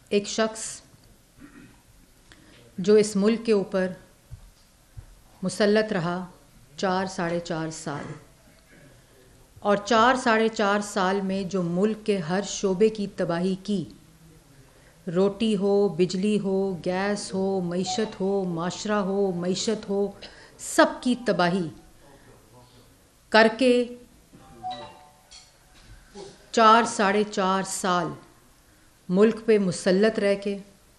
ایک شخص جو اس ملک کے اوپر مسلط رہا 4.5 سال، اور 4.5 سال میں جو ملک کے ہر شعبے کی تباہی کی، روٹی ہو، بجلی ہو، گیس ہو، معیشت ہو، معاشرہ ہو، معیشت ہو، سب کی تباہی کر کے 4.5 سال ملک پہ مسلط رہ کے،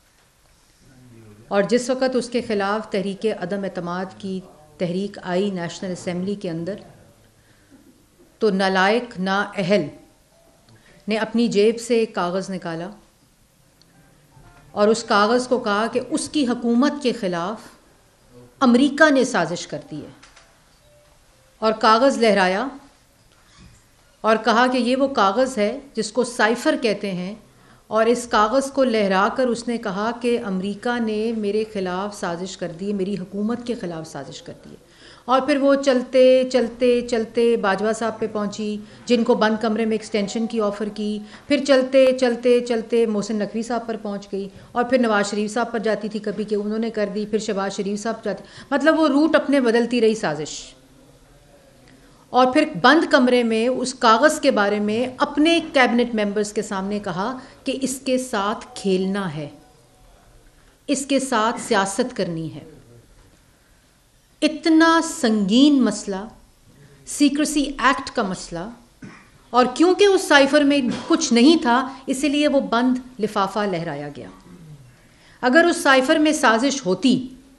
اور جس وقت اس کے خلاف تحریک عدم اعتماد کی تحریک آئی نیشنل اسمبلی کے اندر، تو نالائق نااہل نے اپنی جیب سے ایک کاغذ نکالا اور اس کاغذ کو کہا کہ اس کی حکومت کے خلاف امریکہ نے سازش کر دی ہے، اور کاغذ لہرایا اور کہا کہ یہ وہ کاغذ ہے جس کو سائفر کہتے ہیں، اور اس کاغذ کو لہرا کر اس نے کہا کہ امریکہ نے میرے خلاف سازش کر دی ہے، میری حکومت کے خلاف سازش کر دی ہے۔ اور پھر وہ چلتے چلتے چلتے باجوہ صاحب پہ پہنچی، جن کو بند کمرے میں ایکسٹینشن کی آفر کی، پھر چلتے چلتے چلتے محسن نقوی صاحب پر پہنچ گئی، اور پھر نواز شریف صاحب پر جاتی تھی کبھی کہ انہوں نے کر دی، پھر شہباز شریف صاحب جاتی، مطلب وہ روٹ اپنے بدلتی رہی سازش۔ اور پھر بند کمرے میں اس کاغذ کے بارے میں اپنے کیبنٹ ممبرز کے سامنے کہا کہ اس کے ساتھ کھیلنا ہے، اس کے ساتھ سیاست کرنی ہے۔ اتنا سنگین مسئلہ، سیکریسی ایکٹ کا مسئلہ، اور کیونکہ اس سائفر میں کچھ نہیں تھا اسی لیے وہ بند لفافہ لہرایا گیا۔ اگر اس سائفر میں سازش ہوتی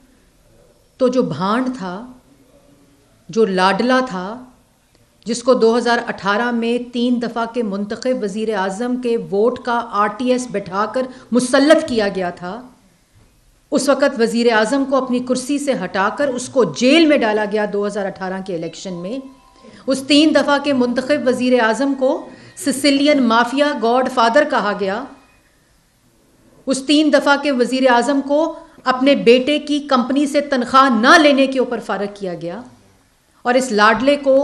تو جو بھانڈ تھا، جو لاڈلا تھا، جس کو 2018 میں 3 دفعہ کے منتخب وزیر اعظم کے ووٹ کا RTS بٹھا کر مسلط کیا گیا تھا، اس وقت وزیر اعظم کو اپنی کرسی سے ہٹا کر اس کو جیل میں ڈالا گیا 2018 کے الیکشن میں۔ اس 3 دفعہ کے منتخب وزیر اعظم کو سسیلین مافیا گاڈ فادر کہا گیا۔ اس 3 دفعہ کے وزیر اعظم کو اپنے بیٹے کی کمپنی سے تنخواہ نہ لینے کے اوپر فارغ کیا گیا، اور اس لاڈلے کو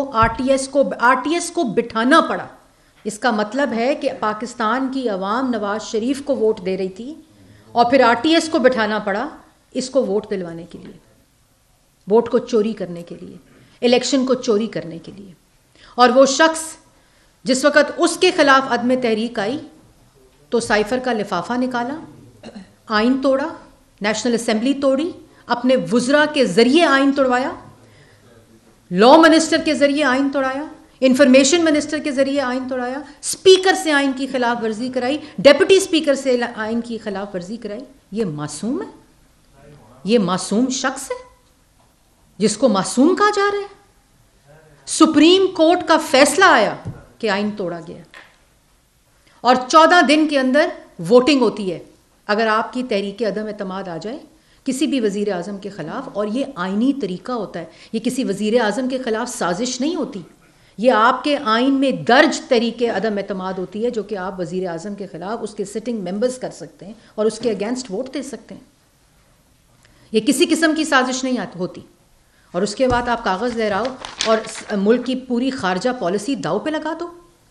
RTS کو بٹھانا پڑا۔ اس کا مطلب ہے کہ پاکستان کی عوام نواز شریف کو ووٹ دے رہی تھی، اور پھر RTS کو بٹھانا پڑا اس کو ووٹ دلوانے کے لیے، ووٹ کو چوری کرنے کے لیے، الیکشن کو چوری کرنے کے لیے۔ اور وہ شخص جس وقت اس کے خلاف عدم تحریک آئی تو سائفر کا لفافہ نکالا، آئین توڑا، نیشنل اسمبلی توڑی، اپنے وزراء کے ذریعے آئین توڑوایا، لا منسٹر کے ذریعے آئین توڑایا، انفارمیشن منسٹر کے ذریعے آئین توڑایا، اسپیکر سے آئین کی خلاف ورزی کرائی، ڈیپٹی اسپیکر سے آئین کی خلاف ورزی کرائی۔ یہ معصوم ہے؟ یہ معصوم شخص ہے جس کو معصوم کہا جا رہا ہے؟ سپریم کورٹ کا فیصلہ آیا کہ آئین توڑا گیا، اور 14 دن کے اندر ووٹنگ ہوتی ہے اگر آپ کی تحریک عدم اعتماد آ جائے کسی بھی وزیر اعظم کے خلاف، اور یہ آئینی طریقہ ہوتا ہے، یہ کسی وزیر اعظم کے خلاف سازش نہیں ہوتی، یہ آپ کے آئین میں درج تحریک عدم اعتماد ہوتی ہے جو کہ آپ وزیر اعظم کے خلاف اس کے سٹنگ ممبرز کر سکتے ہیں اور اس کے اگینسٹ ووٹ دے سکتے ہیں۔ یہ کسی قسم کی سازش نہیں ہوتی، اور اس کے بعد آپ کاغذ لہراؤ اور ملک کی پوری خارجہ پالیسی داؤ پہ لگا دو۔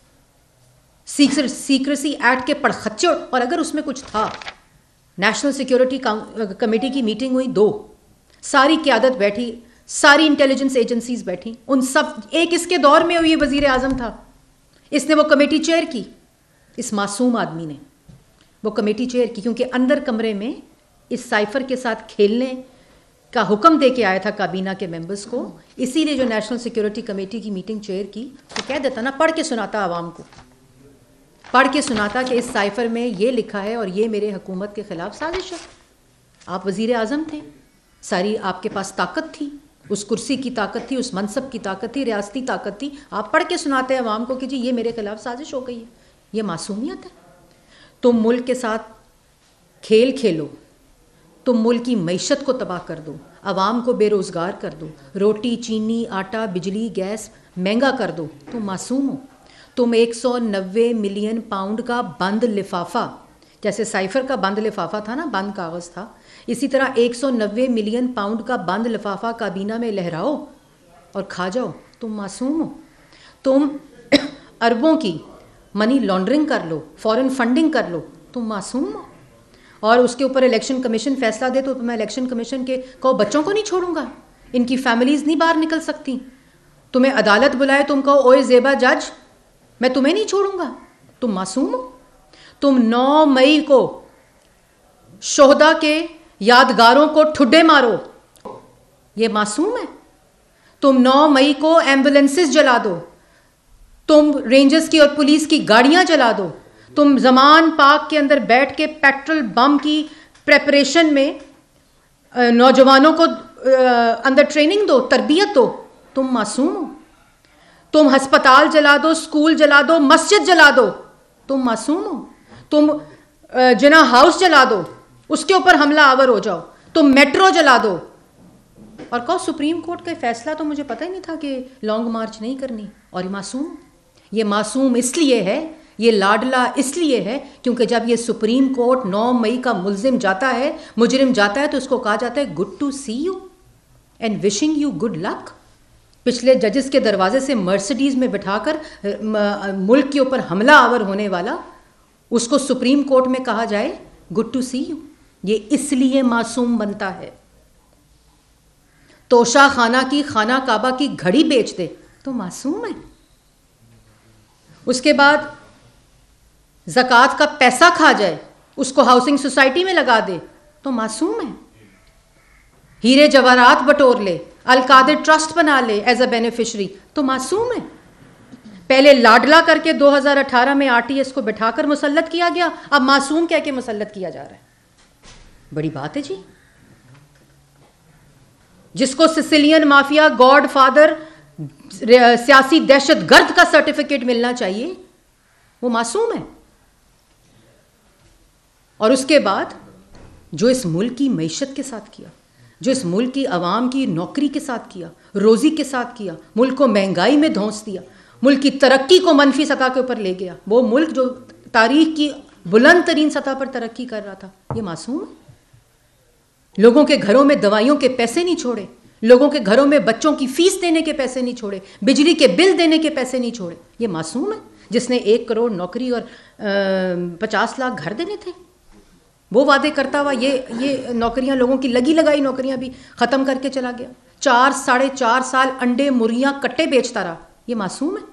سیکریسی ایکٹ کے پڑخچے، اور اگر اس میں کچھ تھا، نیشنل سیکیورٹی کمیٹی کی میٹنگ ہوئی 2، ساری قیادت بیٹھی، ساری انٹیلیجنس ایجنسیز بیٹھی، ان سب ایک اس کے دور میں ہوئی وزیر اعظم تھا، اس نے وہ کمیٹی چیئر کی، اس معصوم آدمی نے وہ کمیٹی چیئر کی، کیونکہ اندر کمرے میں اس سائفر کے ساتھ کھیلنے کا حکم دے کے آیا تھا کابینہ کے ممبرز کو، اسی لیے جو نیشنل سیکیورٹی کمیٹی کی میٹنگ چیئر کی تو کہہ دیتا نا، پڑھ کے سناتا عوام کو، پڑھ کے سناتا کہ اس سائفر میں یہ لکھا ہے اور یہ میرے حکومت کے خلاف سازش ہے۔ آپ وزیر اعظم تھے، ساری آپ کے پاس طاقت تھی، اس کرسی کی طاقت تھی، اس منصب کی طاقت تھی، ریاستی طاقت تھی، آپ پڑھ کے سناتے ہیں عوام کو کہ جی یہ میرے خلاف سازش ہو گئی ہے۔ یہ معصومیت ہے؟ تم ملک کے ساتھ کھیل کھیلو، تم ملک کی معیشت کو تباہ کر دو، عوام کو بے روزگار کر دو، روٹی چینی آٹا بجلی گیس مہنگا کر دو، تم معصوم ہو؟ تم 190 ملین پاؤنڈ کا بند لفافہ، جیسے سائفر کا بند لفافہ تھا نا، بند کاغذ تھا، اسی طرح 190 ملین پاؤنڈ کا بند لفافہ کابینہ میں لہراؤ اور کھا جاؤ، تم معصوم ہو؟ تم اربوں کی منی لانڈرنگ کر لو، فورن فنڈنگ کر لو، تم معصوم ہو؟ اور اس کے اوپر الیکشن کمیشن فیصلہ دے تو میں الیکشن کمیشن کے کہو بچوں کو نہیں چھوڑوں گا, ان کی فیملیز نہیں باہر نکل سکتی. تمہیں عدالت بلائے تم کہو اوئے زیبا جج میں تمہیں نہیں چھوڑوں گا, تم معصوم ہو. تم 9 مئی کو شہداء کے یادگاروں کو ٹھڈے مارو, یہ معصوم ہے. تم 9 مئی کو ایمبولینسز جلا دو, تم رینجرز کی اور پولیس کی گاڑیاں جلا دو, تم زمان پارک کے اندر بیٹھ کے پیٹرول بم کی پریپریشن میں نوجوانوں کو اندر ٹریننگ دو, تربیت دو, تم معصوم ہو. تم ہسپتال جلا دو, اسکول جلا دو, مسجد جلا دو, تم معصوم ہو. تم جنا ہاؤس جلا دو, اس کے اوپر حملہ آور ہو جاؤ, تم میٹرو جلا دو اور کہو سپریم کورٹ کا فیصلہ تو مجھے پتہ ہی نہیں تھا کہ لانگ مارچ نہیں کرنی, اور یہ معصوم. یہ معصوم اس لیے ہے, یہ لاڈلا اس لیے ہے کیونکہ جب یہ سپریم کورٹ 9 مئی کا ملزم جاتا ہے, مجرم جاتا ہے, تو اس کو کہا جاتا ہے good to see you and wishing you good luck. پچھلے ججز کے دروازے سے مرسڈیز میں بٹھا کر ملک کے اوپر حملہ آور ہونے والا, اس کو سپریم کورٹ میں کہا جائے گڈ ٹو سی یو, یہ اس لیے معصوم بنتا ہے. توشہ خانہ کی خانہ کعبہ کی گھڑی بیچ دے تو معصوم ہے. اس کے بعد زکوٰۃ کا پیسہ کھا جائے, اس کو ہاؤسنگ سوسائٹی میں لگا دے تو معصوم ہے. ہیرے جواہرات بٹور لے, القادر ٹرسٹ بنا لے ایز اے بینیفیشری تو معصوم ہے. پہلے لاڈلا کر کے 2018 میں RTS کو بٹھا کر مسلط کیا گیا, اب معصوم کہہ کے مسلط کیا جا رہا ہے. بڑی بات ہے جی. جس کو سسیلین مافیا گاڈ فادر سیاسی دہشت گرد کا سرٹیفکیٹ ملنا چاہیے وہ معصوم ہے. اور اس کے بعد جو اس ملک کی معیشت کے ساتھ کیا, جو اس ملک کی عوام کی نوکری کے ساتھ کیا, روزی کے ساتھ کیا, ملک کو مہنگائی میں دھونس دیا, ملک کی ترقی کو منفی سطح کے اوپر لے گیا, وہ ملک جو تاریخ کی بلند ترین سطح پر ترقی کر رہا تھا, یہ معصوم ہے. لوگوں کے گھروں میں دوائیوں کے پیسے نہیں چھوڑے, لوگوں کے گھروں میں بچوں کی فیس دینے کے پیسے نہیں چھوڑے, بجلی کے بل دینے کے پیسے نہیں چھوڑے, یہ معصوم ہے. جس نے 1 کروڑ نوکری اور 50 لاکھ گھر دینے تھے, وہ وعدے کرتا ہوا یہ نوکریاں, لوگوں کی لگی لگائی نوکریاں بھی ختم کر کے چلا گیا. 4-4.5 سال انڈے مرغیاں کٹے بیچتا رہا, یہ معصوم ہے.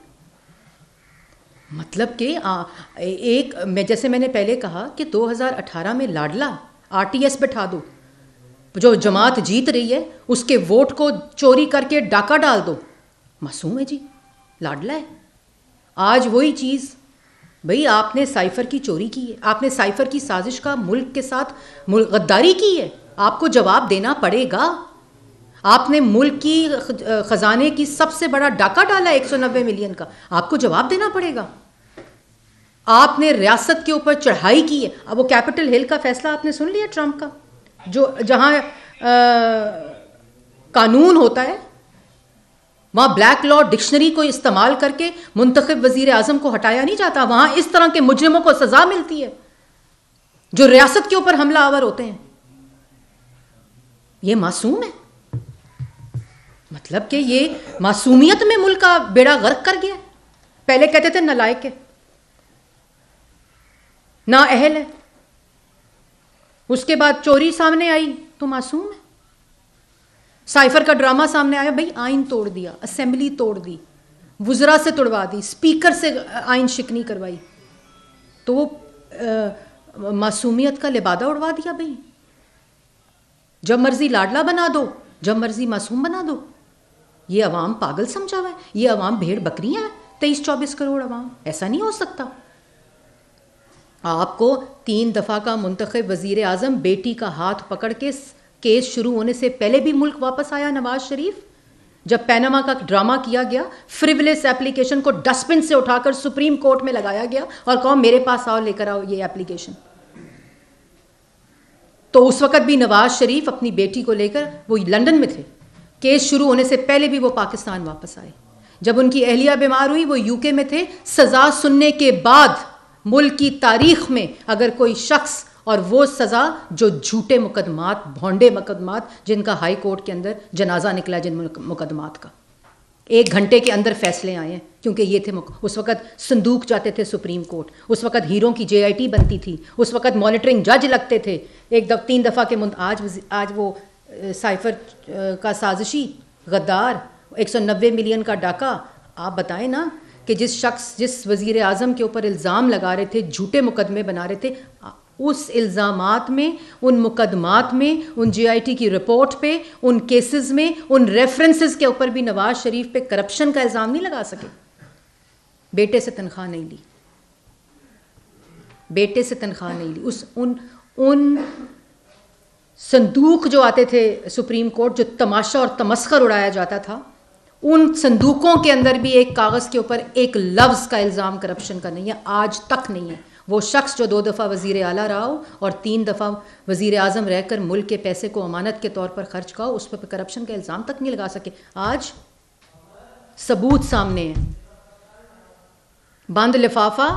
مطلب کہ جیسے میں نے پہلے کہا کہ 2018 میں لاڈلا RTS بٹھا دو, جو جماعت جیت رہی ہے اس کے ووٹ کو چوری کر کے ڈاکہ ڈال دو, معصوم ہے جی, لاڈلا ہے. آج وہی چیز, بھئی آپ نے سائفر کی چوری کی ہے, آپ نے سائفر کی سازش کا ملک کے ساتھ غداری کی ہے, آپ کو جواب دینا پڑے گا. آپ نے ملک کی خزانے کی سب سے بڑا ڈاکہ ڈالا 190 ملین کا, آپ کو جواب دینا پڑے گا. آپ نے ریاست کے اوپر چڑھائی کی ہے. اب وہ کیپٹل ہل کا فیصلہ آپ نے سن لیا ٹرمپ کا, جو جہاں قانون ہوتا ہے وہاں بلیک لا ڈکشنری کو استعمال کر کے منتخب وزیر اعظم کو ہٹایا نہیں جاتا, وہاں اس طرح کے مجرموں کو سزا ملتی ہے جو ریاست کے اوپر حملہ آور ہوتے ہیں. یہ معصوم ہے. مطلب کہ یہ معصومیت میں ملک کا بیڑا غرق کر گیا. پہلے کہتے تھے نالائق ہے, نااہل ہے, اس کے بعد چوری سامنے آئی تو معصوم ہے. سائفر کا ڈرامہ سامنے آیا, بھئی آئین توڑ دیا, اسمبلی توڑ دی, وزراء سے توڑوا دی, اسپیکر سے آئین شکنی کروائی, تو وہ معصومیت کا لبادہ اڑوا دیا. بھئی جب مرضی لاڈلا بنا دو, جب مرضی معصوم بنا دو. یہ عوام پاگل سمجھا ہوا ہے, یہ عوام بھیڑ بکریاں ہیں. 23-24 کروڑ عوام, ایسا نہیں ہو سکتا. آپ کو 3 دفعہ کا منتخب وزیر اعظم بیٹی کا ہاتھ پکڑ کے کیس شروع ہونے سے پہلے بھی ملک واپس آیا نواز شریف. جب پیناما کا ڈرامہ کیا گیا, فریولس ایپلیکیشن کو ڈسٹ بن سے اٹھا کر سپریم کورٹ میں لگایا گیا اور کہو میرے پاس آؤ, لے کر آؤ یہ ایپلیکیشن. تو اس وقت بھی نواز شریف اپنی بیٹی کو لے کر وہ لندن میں تھے. کیس شروع ہونے سے پہلے بھی وہ پاکستان واپس آئے. جب ان کی اہلیہ بیمار ہوئی وہ UK میں تھے. سزا سننے کے بعد ملک کی تاریخ میں اگر کوئی شخص, اور وہ سزا جو جھوٹے مقدمات, بھونڈے مقدمات, جن کا ہائی کورٹ کے اندر جنازہ نکلا جن مقدمات کا, 1 گھنٹے کے اندر فیصلے آئے ہیں، کیونکہ یہ تھے اس وقت صندوق جاتے تھے سپریم کورٹ، اس وقت ہیروں کی JIT بنتی تھی، اس وقت مانیٹرنگ جج لگتے تھے 3 دفعہ کے آج وہ سائفر کا سازشی غدار 190 ملین کا ڈاکہ. آپ بتائیں نا کہ جس وزیر اعظم کے اوپر الزام لگا رہے تھے، جھوٹے مقدمے بنا رہے تھے، اس الزامات میں، ان مقدمات میں، ان JIT کی رپورٹ پہ، ان کیسز میں، ان ریفرنسز کے اوپر بھی نواز شریف پہ کرپشن کا الزام نہیں لگا سکے. بیٹے سے تنخواہ نہیں لی، بیٹے سے تنخواہ نہیں لی. ان صندوق جو آتے تھے سپریم کورٹ، جو تماشا اور تمسخر اڑایا جاتا تھا، ان صندوقوں کے اندر بھی ایک کاغذ کے اوپر ایک لفظ کا الزام کرپشن کا نہیں ہے، آج تک نہیں ہے. وہ شخص جو 2 دفعہ وزیر اعلیٰ رہا ہو اور 3 دفعہ وزیر اعظم رہ کر ملک کے پیسے کو امانت کے طور پر خرچ کا ہو، اس پر کرپشن کا الزام تک نہیں لگا سکے. آج ثبوت سامنے ہے. بند لفافہ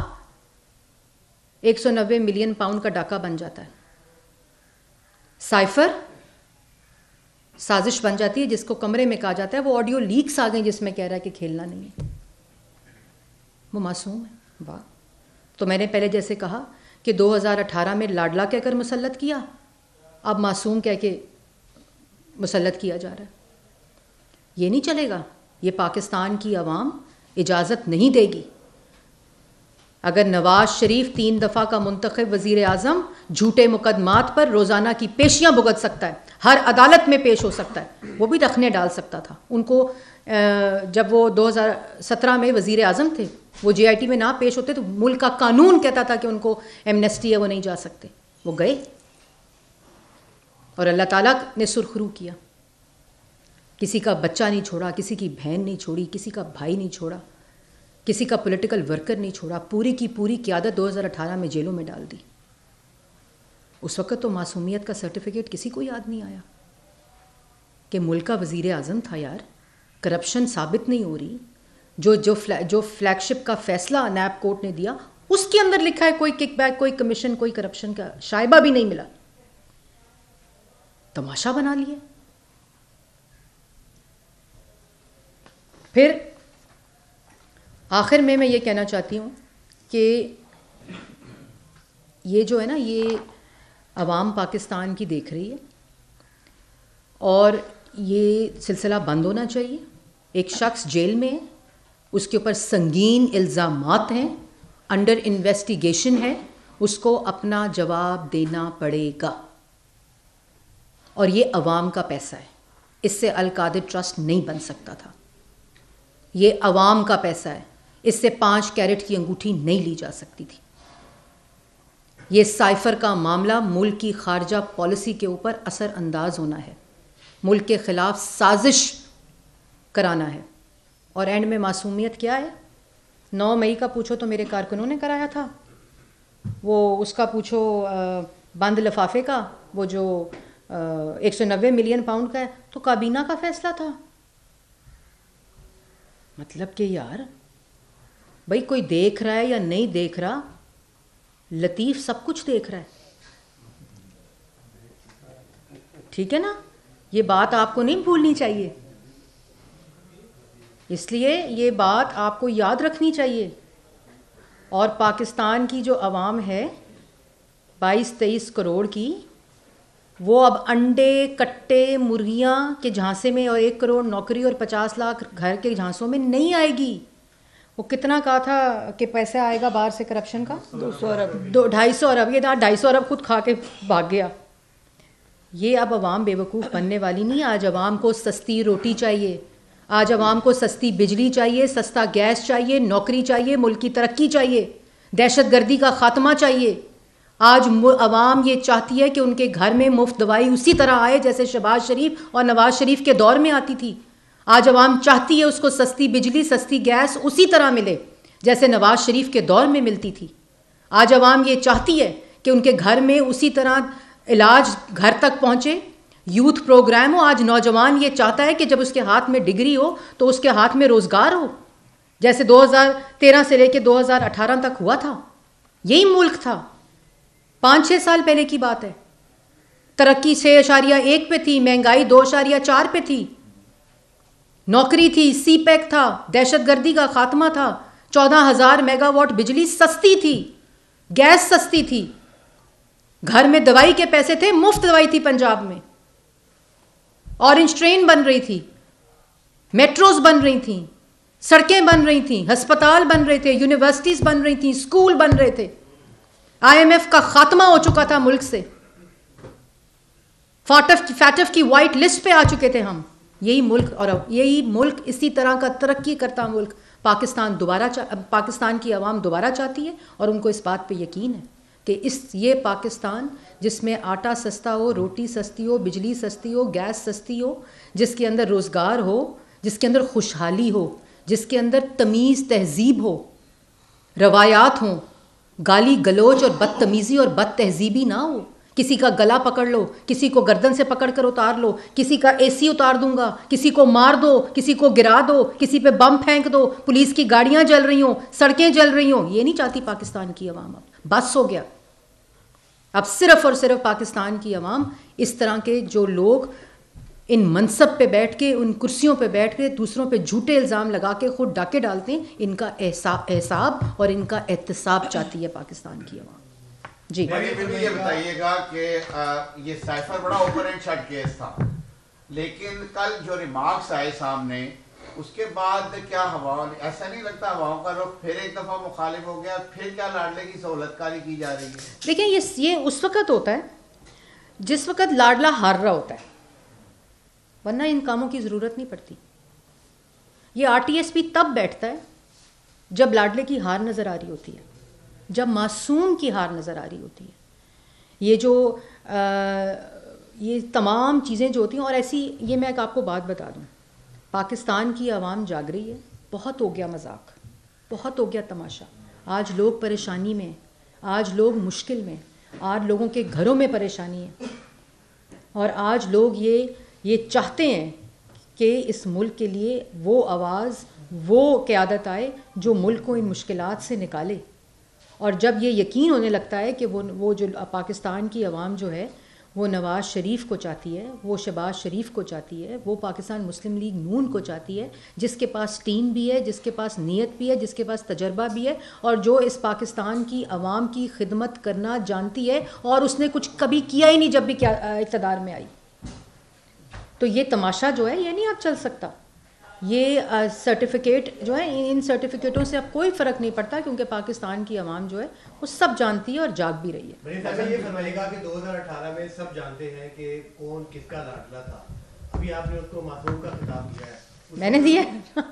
190 ملین پاؤنڈ کا ڈاکہ بن جاتا ہے. سائفر سازش بن جاتی ہے، جس کو کمرے میں کہا جاتا ہے. وہ آڈیو لیکس آ گئے جس میں کہہ رہا ہے کہ کھیلنا نہیں ہے. وہ معصوم ہے. واہ. تو میں نے پہلے جیسے کہا کہ 2018 میں لاڈلا کہہ کر مسلط کیا، اب معصوم کہہ کے مسلط کیا جا رہا ہے. یہ نہیں چلے گا. یہ پاکستان کی عوام اجازت نہیں دے گی. اگر نواز شریف 3 دفعہ کا منتخب وزیر اعظم جھوٹے مقدمات پر روزانہ کی پیشیاں بھگت سکتا ہے، ہر عدالت میں پیش ہو سکتا ہے، وہ بھی رکھنے ڈال سکتا تھا. ان کو جب وہ 2017 میں وزیر اعظم تھے، وہ JIT میں نہ پیش ہوتے تو ملک کا قانون کہتا تھا کہ ان کو ایمنیسٹی ہے، وہ نہیں جا سکتے. وہ گئے اور اللہ تعالیٰ نے سرخرو کیا. کسی کا بچہ نہیں چھوڑا، کسی کی بہن نہیں چھوڑی، کسی کا بھائی نہیں چھوڑا، کسی کا پولیٹیکل ورکر نہیں چھوڑا. پوری کی پوری قیادت 2018 میں جیلوں میں ڈال دی. اس وقت تو معصومیت کا سرٹیفکیٹ کسی کو یاد نہیں آیا کہ ملک کا وزیر اعظم تھا. یار کرپشن ثابت نہیں ہو رہی. جو فلیگ شپ کا فیصلہ نیب کورٹ نے دیا، اس کے اندر لکھا ہے کوئی کک بیک، کوئی کمیشن، کوئی کرپشن کا شائبہ بھی نہیں ملا. تماشا بنا لیے. پھر آخر میں یہ کہنا چاہتی ہوں کہ یہ جو ہے نا، یہ عوام پاکستان کی دیکھ رہی ہے اور یہ سلسلہ بند ہونا چاہیے. ایک شخص جیل میں ہے، اس کے اوپر سنگین الزامات ہیں، انڈر انویسٹیگیشن ہے، اس کو اپنا جواب دینا پڑے گا. اور یہ عوام کا پیسہ ہے. اس سے القادر ٹرسٹ نہیں بن سکتا تھا. یہ عوام کا پیسہ ہے. اس سے 5 کیرٹ کی انگوٹھی نہیں لی جا سکتی تھی. یہ سائفر کا معاملہ ملک کی خارجہ پالیسی کے اوپر اثر انداز ہونا ہے، ملک کے خلاف سازش کرانا ہے. اور اینڈ میں معصومیت کیا ہے؟ 9 مئی کا پوچھو تو میرے کارکنوں نے کرایا تھا. وہ اس کا پوچھو بند لفافے کا، وہ جو 190 ملین پاؤنڈ کا ہے، تو کابینہ کا فیصلہ تھا. مطلب کہ یار بھائی کوئی دیکھ رہا ہے یا نہیں دیکھ رہا، لطیف سب کچھ دیکھ رہا ہے. ٹھیک ہے نا؟ یہ بات آپ کو نہیں بھولنی چاہیے. اس لیے یہ بات آپ کو یاد رکھنی چاہیے. اور پاکستان کی جو عوام ہے 22-23 کروڑ کی، وہ اب انڈے، کٹے، مرغیاں کے جھانسے میں اور 1 کروڑ نوکری اور 50 لاکھ گھر کے جھانسوں میں نہیں آئے گی. وہ کتنا کہا تھا کہ پیسہ آئے گا باہر سے کرپشن کا؟ 200 ارب 250 ارب. یہ 250 ارب خود کھا کے بھاگ گیا. یہ اب عوام بیوقوف بننے والی نہیں. آج عوام کو سستی روٹی چاہیے، آج عوام کو سستی بجلی چاہیے، سستا گیس چاہیے، نوکری چاہیے، ملک کی ترقی چاہیے، دہشت گردی کا خاتمہ چاہیے. آج عوام یہ چاہتی ہے کہ ان کے گھر میں مفت دوائی اسی طرح آئے جیسے شہباز شریف اور نواز شریف کے دور میں آتی تھی. آج عوام چاہتی ہے اس کو سستی بجلی، سستی گیس اسی طرح ملے جیسے نواز شریف کے دور میں ملتی تھی. آج عوام یہ چاہتی ہے کہ ان کے گھر میں اسی طرح علاج گھر تک پہنچے، یوتھ پروگرام ہو. آج نوجوان یہ چاہتا ہے کہ جب اس کے ہاتھ میں ڈگری ہو تو اس کے ہاتھ میں روزگار ہو، جیسے 2013 سے لے کے 2018 تک ہوا تھا. یہی ملک تھا. 5-6 سال پہلے کی بات ہے. ترقی 6.1 پہ تھی، مہنگائی 2.4 پہ تھی. نوکری تھی, سی پیک تھا, دہشت گردی کا خاتمہ تھا, 14,000 میگا واٹ بجلی سستی تھی, گیس سستی تھی, گھر میں دوائی کے پیسے تھے, مفت دوائی تھی پنجاب میں, اورنج ٹرین بن رہی تھی, میٹروز بن رہی تھیں, سڑکیں بن رہی تھیں, ہسپتال بن رہے تھے, یونیورسٹیز بن رہی تھیں, اسکول بن رہے تھے, IMF کا خاتمہ ہو چکا تھا ملک سے, فیٹف کی وائٹ لسٹ پہ آ چکے تھے ہم. یہی ملک, اور یہی ملک, اسی طرح کا ترقی کرتا ملک پاکستان کی عوام دوبارہ چاہتی ہے, اور ان کو اس بات پہ یقین ہے کہ یہ پاکستان جس میں آٹا سستا ہو, روٹی سستی ہو, بجلی سستی ہو, گیس سستی ہو, جس کے اندر روزگار ہو, جس کے اندر خوشحالی ہو, جس کے اندر تمیز تہذیب ہو, روایات ہوں, گالی گلوچ اور بدتمیزی اور بد تہذیبی نہ ہو. کسی کا گلا پکڑ لو, کسی کو گردن سے پکڑ کر اتار لو, کسی کا AC اتار دوں گا, کسی کو مار دو, کسی کو گرا دو, کسی پہ بم پھینک دو, پولیس کی گاڑیاں جل رہی ہوں, سڑکیں جل رہی ہوں. یہ نہیں چاہتی پاکستان کی عوام. اب بس ہو گیا. اب صرف اور صرف پاکستان کی عوام اس طرح کے جو لوگ ان منصب پہ بیٹھ کے, ان کرسیوں پہ بیٹھ کے دوسروں پہ جھوٹے الزام لگا کے خود ڈاکے ڈالتے ہیں, ان کا احساب اور ان کا احتساب چاہتی ہے پاکستان کی عوام. جی یہ بتائیے گا کہ یہ سائفر بڑا اوپن اینڈ شٹ کیس تھا, لیکن کل جو ریمارکس آئے سامنے اس کے بعد کیا ایسا نہیں لگتا ہواؤں کا رخ پھر ایک دفعہ مخالف ہو گیا, پھر کیا لاڈلے کی سہولت کاری کی جا رہی ہے؟ دیکھیں یہ اس وقت ہوتا ہے جس وقت لاڈلا ہار رہا ہوتا ہے, ورنہ ان کاموں کی ضرورت نہیں پڑتی. یہ RTSP تب بیٹھتا ہے جب لاڈلے کی ہار نظر آ رہی ہوتی ہے, جب معصوم کی ہار نظر آ رہی ہوتی ہے. یہ تمام چیزیں جو ہوتی ہیں, اور ایسی یہ میں آپ کو بات بتا دوں, پاکستان کی عوام جاگ رہی ہے. بہت ہو گیا مذاق, بہت ہو گیا تماشا. آج لوگ پریشانی میں, آج لوگ مشکل میں, آج لوگوں کے گھروں میں پریشانی ہے, اور آج لوگ یہ چاہتے ہیں کہ اس ملک کے لیے وہ آواز, وہ قیادت آئے جو ملک کو ان مشکلات سے نکالے. اور جب یہ یقین ہونے لگتا ہے کہ وہ جو پاکستان کی عوام جو ہے وہ نواز شریف کو چاہتی ہے, وہ شہباز شریف کو چاہتی ہے, وہ پاکستان مسلم لیگ نون کو چاہتی ہے, جس کے پاس ٹیم بھی ہے, جس کے پاس نیت بھی ہے, جس کے پاس تجربہ بھی ہے, اور جو اس پاکستان کی عوام کی خدمت کرنا جانتی ہے, اور اس نے کچھ کبھی کیا ہی نہیں جب بھی اقتدار میں آئی. تو یہ تماشا جو ہے یہ نہیں اب چل سکتا. یہ سرٹیفکیٹ جو ہے, ان سرٹیفکیٹوں سے اب کوئی فرق نہیں پڑتا, کیونکہ پاکستان کی عوام جو ہے وہ سب جانتی ہے اور جاگ بھی رہی ہے. یہ فرمائیے گا کہ 2018 میں سب جانتے ہیں کہ کون کس کا لاڈلا تھا. ابھی آپ نے اس کو معصوم کا خطاب دیا ہے, میں نے دیا.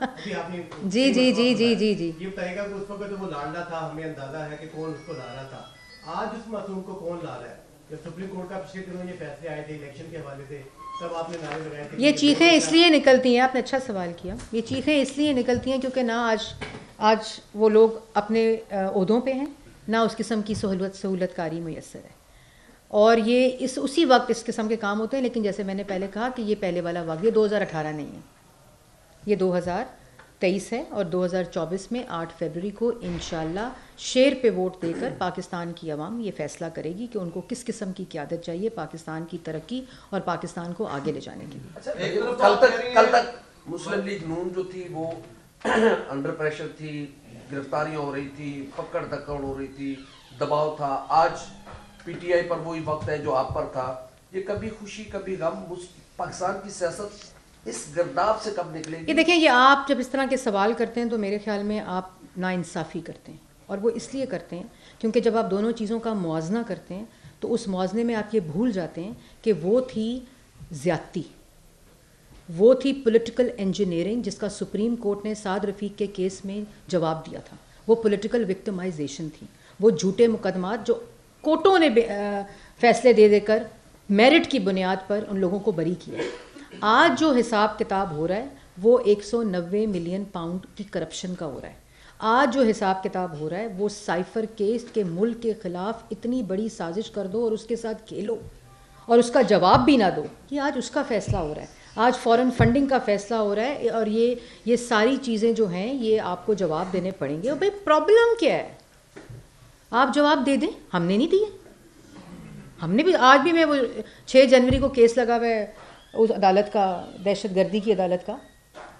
جی جی جی جی جی جی یہ بتائیے گا کہ اس وقت وہ لاڈلا تھا, ہمیں اندازہ ہے کہ کون اس کو لا رہا تھا. آج اس معصوم کو کون لا رہا ہے؟ جب سپریم کورٹ کا پچھلے دنوں یہ فیصلے آئے تھے الیکشن کے حوالے سے, یہ چیخیں اس لیے نکلتی ہیں, آپ نے اچھا سوال کیا, یہ چیخیں اس لیے نکلتی ہیں کیونکہ نہ آج وہ لوگ اپنے عہدوں پہ ہیں, نہ اس قسم کی سہولت کاری میسر ہے, اور یہ اسی وقت اس قسم کے کام ہوتے ہیں. لیکن جیسے میں نے پہلے کہا کہ یہ پہلے والا وقت, یہ 2018 نہیں ہے, یہ 2023 ہے, اور 2024 میں 8 فروری کو انشاءاللہ شیر پہ ووٹ دے کر پاکستان کی عوام یہ فیصلہ کرے گی کہ ان کو کس قسم کی قیادت چاہیے پاکستان کی ترقی اور پاکستان کو آگے لے جانے کے لیے. کل تک مسلم لیگ نون جو تھی وہ انڈر پریشر تھی, گرفتاریاں ہو رہی تھی, پکڑ دکڑ ہو رہی تھی, دباؤ تھا. آج PTI پر وہی وقت ہے جو آپ پر تھا. یہ کبھی خوشی کبھی غم, پاکستان کی سیاست اس گرداب سے کب نکلے گی؟ یہ دیکھیں, یہ آپ جب اس طرح کے سوال کرتے ہیں تو میرے خیال میں آپ ناانصافی کرتے ہیں, اور وہ اس لیے کرتے ہیں کیونکہ جب آپ دونوں چیزوں کا موازنہ کرتے ہیں تو اس موازنے میں آپ یہ بھول جاتے ہیں کہ وہ تھی زیادتی, وہ تھی پولیٹیکل انجینئرنگ جس کا سپریم کورٹ نے سعد رفیق کے کیس میں جواب دیا تھا. وہ پولیٹیکل وکٹمائزیشن تھی, وہ جھوٹے مقدمات جو کورٹوں نے فیصلے دے کر میرٹ کی بنیاد پر ان لوگوں کو بری کیا. آج جو حساب کتاب ہو رہا ہے وہ 190 ملین پاؤنڈ کی کرپشن کا ہو رہا ہے. آج جو حساب کتاب ہو رہا ہے وہ سائفر کیس کے ملک کے خلاف اتنی بڑی سازش کر دو اور اس کے ساتھ کھیلو اور اس کا جواب بھی نہ دو. یہ آج اس کا فیصلہ ہو رہا ہے, آج فورن فنڈنگ کا فیصلہ ہو رہا ہے, اور یہ ساری چیزیں جو ہیں یہ آپ کو جواب دینے پڑیں گے. اور بھائی پرابلم کیا ہے, آپ جواب دے دیں. ہم نے نہیں دیے, ہم نے بھی آج بھی, میں وہ 6 جنوری کو کیس لگا ہوا ہے اس عدالت کا, دہشت گردی کی عدالت کا,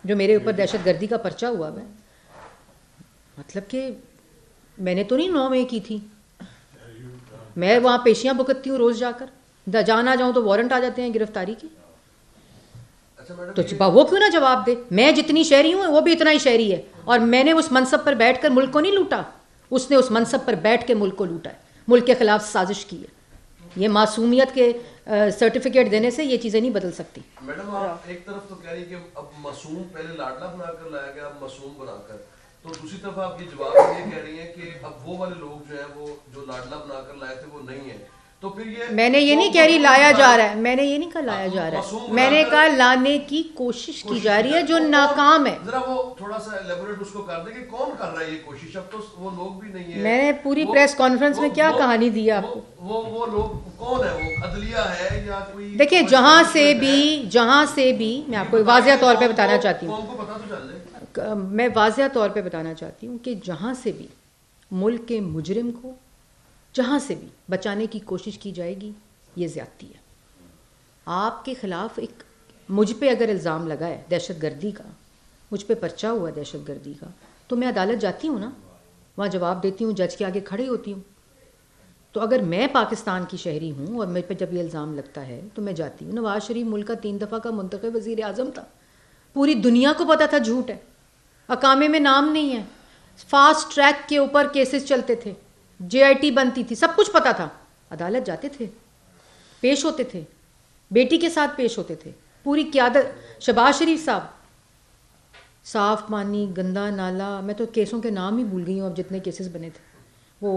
جو میرے اوپر دہشت گردی کا پرچہ ہوا ہے، مطلب کہ میں نے تو نہیں 9 مئی کی تھی، میں وہاں پیشیاں بھگتتی ہوں روز جا کر، جانا جاؤں تو وارنٹ آ جاتے ہیں گرفتاری کے. تو وہ کیوں نہ جواب دے؟ میں جتنی شہری ہوں وہ بھی اتنا ہی شہری ہے، اور میں نے اس منصب پر بیٹھ کر ملک کو نہیں لوٹا، اس نے اس منصب پر بیٹھ کے ملک کو لوٹا ہے، ملک کے خلاف سازش کی ہے. یہ معصومیت کے سرٹیفکیٹ دینے سے یہ چیزیں نہیں بدل سکتی. میڈم آپ ایک طرف تو کہہ رہی کہ اب معصوم پہلے لاڈلا بنا کر لایا گیا، اب معصوم بنا کر، تو دوسری طرف آپ یہ جواب یہ کہہ رہی ہیں کہ اب وہ والے لوگ جو ہیں وہ جو لاڈلا بنا کر لائے تھے وہ نہیں ہیں. تو پھر یہ میں نے یہ نہیں کہہ رہی لایا جا رہا ہے، میں نے یہ نہیں کہا لایا جا رہا ہے، میں نے کہا لانے کی کوشش کی جا رہی ہے جو ناکام ہے. ذرا وہ تھوڑا سا ایلیبوریٹ اس کو کر دیں کہ کون کر رہا ہے یہ کوشش. اب تو وہ لوگ بھی نہیں ہیں. میں نے پوری پریس کانفرنس میں کیا کہانی دی آپ کو. وہ لوگ کون ہے؟ وہ عدلیہ ہے یا کوئی؟ دیکھیں جہاں سے بھی میں آپ کو واضح طور پہ بتانا چاہتی ہوں، قوم کو پتہ تو چل جائے. میں واضح طور پہ بتانا چاہتی ہوں کہ جہاں سے بھی ملک کے مجرم کو جہاں سے بھی بچانے کی کوشش کی جائے گی یہ زیادتی ہے. آپ کے خلاف ایک مجھ پہ اگر الزام لگا ہے دہشت گردی کا، مجھ پہ پرچہ ہوا ہے دہشت گردی کا، تو میں عدالت جاتی ہوں نا، وہاں جواب دیتی ہوں، جج کے آگے کھڑی ہوتی ہوں. تو اگر میں پاکستان کی شہری ہوں اور میرے پہ جب یہ الزام لگتا ہے تو میں جاتی ہوں. نواز شریف ملک کا 3 دفعہ کا منتخب وزیر اعظم تھا، پوری دنیا کو پتا تھا جھوٹ ہے، اقامے میں نام نہیں ہے، فاسٹ ٹریک کے اوپر کیسز چلتے تھے، JIT بنتی تھی، سب کچھ پتا تھا. عدالت جاتے تھے، پیش ہوتے تھے، بیٹی کے ساتھ پیش ہوتے تھے، پوری قیادت. شہباز شریف صاحب، صاف پانی، گندا نالا، میں تو کیسوں کے نام ہی بھول گئی ہوں اب جتنے کیسز بنے تھے. وہ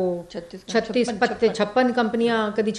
56 کمپنیاں کدی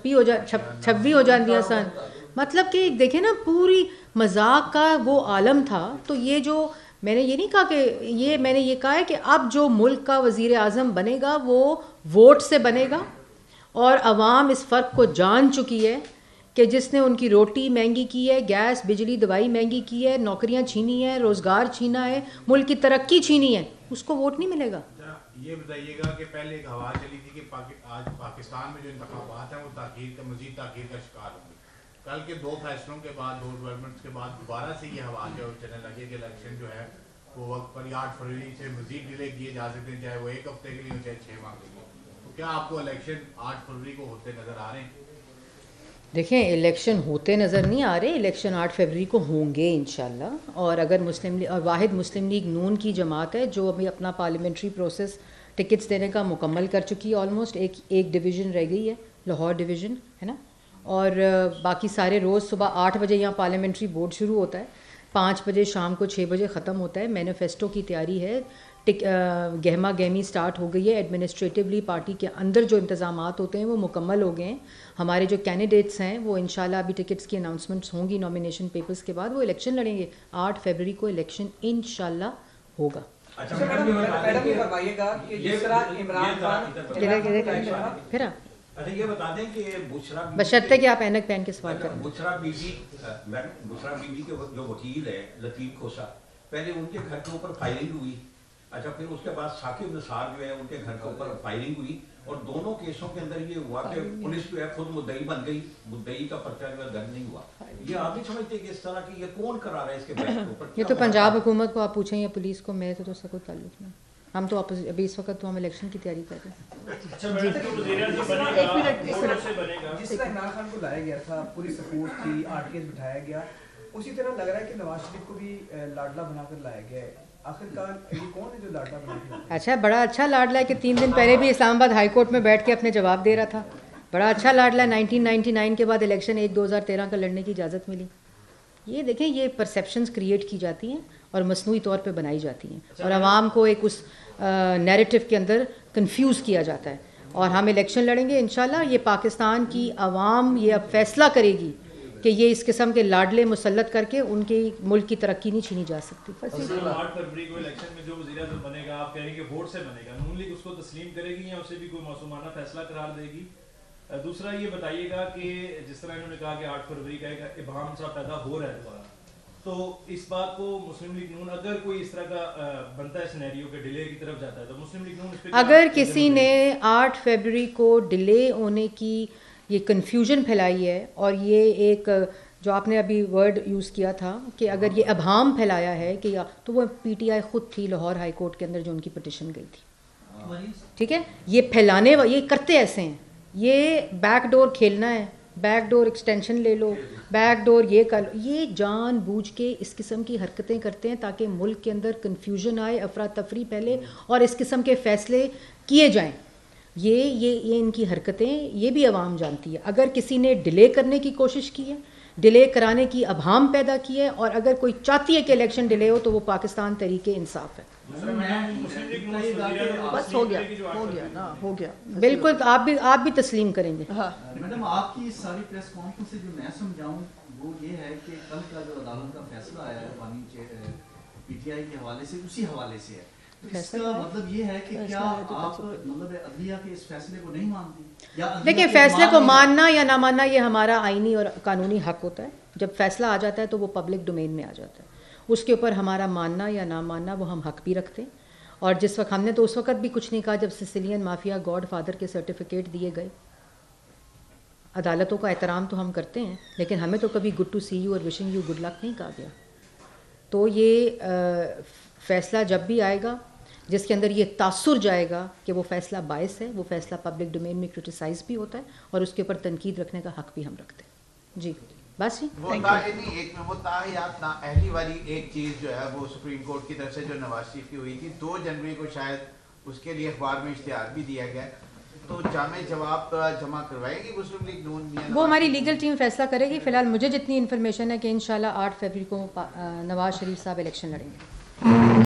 26 ہو جاندیاں سن. مطلب کہ دیکھیں نا پوری مذاق کا وہ عالم تھا. تو یہ جو میں نے یہ نہیں کہا کہ میں نے یہ کہا ہے کہ اب جو ملک کا وزیر اعظم بنے گا وہ ووٹ سے بنے گا، اور عوام اس فرق کو جان چکی ہے کہ جس نے ان کی روٹی مہنگی کی ہے، گیس بجلی دوائی مہنگی کی ہے، نوکریاں چھینی ہیں، روزگار چھینا ہے، ملک کی ترقی چھینی ہے، اس کو ووٹ نہیں ملے گا. یہ بتائیے گا کہ پہلے ایک ہوا چلی تھی کہ آج پاکستان میں جو انتخابات ہیں وہ مزید تاخیر کا شکار ہوں گے. کل کے 2 فیصلوں کے بعد، 2 ڈیولپمنٹس کے بعد دوبارہ سے یہ ہوا جو چلنے لگے کہ الیکشن جو ہے وہ وقت پر 8 فروری سے مزید ڈیلے کیے جا سکتے ہیں، چاہے وہ 1 ہفتے کے لیے ہو چاہے 6 ماہ کے لیے. تو کیا آپ کو الیکشن 8 فروری کو ہوتے نظر آ رہے ہیں؟ دیکھیں الیکشن ہوتے نظر نہیں آ رہے، الیکشن 8 فروری کو ہوں گے انشاءاللہ. اور اگر واحد مسلم لیگ نون کی جماعت ہے جو ابھی اپنا پارلیمنٹری پروسیس ٹکٹس دینے کا مکمل کر چکی ہے، آلموسٹ ایک ڈویژن رہ گئی ہے، لاہور ڈویژن ہے نا، اور باقی سارے روز صبح 8 بجے یہاں پارلیمنٹری بورڈ شروع ہوتا ہے، 5 بجے شام کو 6 بجے ختم ہوتا ہے. مینیفیسٹو کی تیاری ہے، گہما گہمی سٹارٹ ہو گئی ہے. ایڈمنسٹریٹولی پارٹی کے اندر جو انتظامات ہوتے ہیں وہ مکمل ہو گئے ہیں. ہمارے جو کینڈیڈیٹس ہیں وہ انشاءاللہ ابھی ٹکٹس کی اناؤنسمنٹس ہوں گی نامینیشن پیپرز کے بعد، وہ الیکشن لڑیں گے. 8 فروری کو الیکشن انشاءاللہ ہوگا. میڈم یہ فرمائیے گا کہ جس طرح عمران خان پھر اچھا یہ بتا دیں کہ بشرا بشرطے کہ آپ اینک پہن کے سوال کریں. بشرا بی بی کے جو وکیل ہے لطیف کھوسا، پہلے ان کے گھر کے اوپر فائرنگ ہوئی، اچھا پھر اس کے بعد ثاقب نثار جو ہے ان کے گھر کے اوپر فائرنگ ہوئی، اور دونوں کیسوں کے اندر یہ ہوا کہ پولیس جو ہے خود مدعی بن گئی، مدعی کا پرچہ جو ہے درج نہیں ہوا. یہ آپ نہیں سمجھتے کہ اس طرح کی یہ کون کرا رہا ہے اس کے بیچ کے اوپر؟ یہ تو پنجاب حکومت کو آپ پوچھیں یا پولیس کو، میں تو اس کا کوئی تعلق نہیں. ہم تو ابھی اس وقت تو ہم الیکشن کی تیاری کر رہے ہیں. جس طرح عمران خان کو لایا گیا تھا، پوری سپورٹ تھی، آرٹیز بٹھایا گیا، اسی طرح لگ رہا ہے کہ نواز شریف کو بھی لاڈلا بنا کر لایا گیا ہے. آخرکار یہ کون ہے جو لاڈلا بنا کے لایا؟ اچھا بڑا اچھا لاڈلا ہے کہ 3 دن پہلے بھی اسلام آباد ہائی کورٹ میں بیٹھ کے اپنے جواب دے رہا تھا. بڑا اچھا لاڈلا ہے. 1999 کے بعد الیکشن 2013 کا لڑنے کی اجازت ملی. یہ دیکھیں یہ پرسیپشنز کریٹ کی جاتی ہیں اور مصنوعی طور پہ بنائی جاتی ہیں، اور عوام کو ایک اس نیریٹو کے اندر کنفیوز کیا جاتا ہے. اور ہم الیکشن لڑیں گے انشاءاللہ. یہ پاکستان کی عوام یہ اب فیصلہ کرے گی کہ یہ اس قسم کے لاڈلے مسلط کر کے ان کے ملک کی ترقی نہیں چھینی جا سکتی. 8 فروری کو الیکشن میں جو وزیر اعظم بنے گا، آپ کہہ رہے ہیں کہ ووٹ سے بنے گا، نون لیگ اس کو تسلیم کرے گی یا اسے بھی کوئی معصومانہ فیصلہ قرار دے گی؟ دوسرا یہ بتائیے گا کہ جس طرح انہوں نے کہا کہ 8 فروری کا ایک ابہام سا پیدا ہو رہا ہے دوبارہ، تو اس بات کو مسلم لیگ نون اگر کوئی اس طرح کا بنتا ہے سینیریو کہ ڈیلے کی طرف جاتا ہے تو مسلم لیگ نون اس پہ اگر کسی نے 8 فروری کو ڈیلے ہونے کی یہ کنفیوژن پھیلائی ہے، اور یہ ایک جو آپ نے ابھی ورڈ یوز کیا تھا کہ اگر یہ ابہام پھیلایا ہے کہ تو وہ پی ٹی آئی خود تھی لاہور ہائی کورٹ کے اندر جو ان کی پٹیشن گئی تھی، ٹھیک ہے. یہ پھیلانے یہ کرتے ایسے ہیں، یہ بیک ڈور کھیلنا ہے، بیک ڈور ایکسٹینشن لے لو، بیک ڈور یہ کر لو، یہ جان بوجھ کے اس قسم کی حرکتیں کرتے ہیں تاکہ ملک کے اندر کنفیوژن آئے، افراتفری پھیلے اور اس قسم کے فیصلے کیے جائیں. یہ ان کی حرکتیں یہ بھی عوام جانتی ہے. اگر کسی نے ڈیلے کرنے کی کوشش کی ہے، ڈیلے کرانے کی ابہام پیدا کی ہے، اور اگر کوئی چاہتی ہے کہ الیکشن ڈیلے ہو تو وہ پاکستان تحریک انصاف ہے. بس ہو گیا نا، ہو گیا بالکل. آپ بھی تسلیم کریں گے. میڈم آپ کی ساری پریس کانفرنس سے جو میں سمجھاؤں وہ یہ ہے کہ کل کا جو عدالت کا فیصلہ آیا ہے بانی پی ٹی آئی کے حوالے سے، اسی حوالے سے ہے. تو اس کا مطلب یہ ہے کہ کیا آپ مطلب عدلیہ کے اس فیصلے کو نہیں مانتی؟ دیکھیں، فیصلے کو ماننا یا نہ ماننا یہ ہمارا آئینی اور قانونی حق ہوتا ہے. جب فیصلہ آ جاتا ہے تو وہ پبلک ڈومین میں آ جاتا ہے. اس کے اوپر ہمارا ماننا یا نہ ماننا وہ ہم حق بھی رکھتے ہیں. اور جس وقت ہم نے تو اس وقت بھی کچھ نہیں کہا جب سسیلین مافیا گاڈ فادر کے سرٹیفکیٹ دیے گئے. عدالتوں کا احترام تو ہم کرتے ہیں، لیکن ہمیں تو کبھی گڈ ٹو سی یو اور وشنگ یو گڈ لک نہیں کہا گیا. تو یہ فیصلہ جب بھی آئے گا جس کے اندر یہ تاثر جائے گا کہ وہ فیصلہ باعث ہے، وہ فیصلہ پبلک ڈومین میں کرٹیسائز بھی ہوتا ہے اور اس کے اوپر تنقید رکھنے کا حق بھی ہم رکھتے ہیں. جی بس وہ تاحیات نااہلی والی ایک چیز جو ہے وہ سپریم کورٹ کی طرف سے جو نواز شریف کی ہوئی تھی 2 جنوری کو، شاید اس کے لیے اخبار میں اشتہار بھی دیا گیا، تو جامع جواب جمع کروائے گی مسلم لیگ نون؟ وہ ہماری لیگل ٹیم فیصلہ کرے گی. فی الحال مجھے جتنی انفارمیشن ہے کہ انشاءاللہ 8 فروری کو نواز شریف صاحب الیکشن لڑیں گے.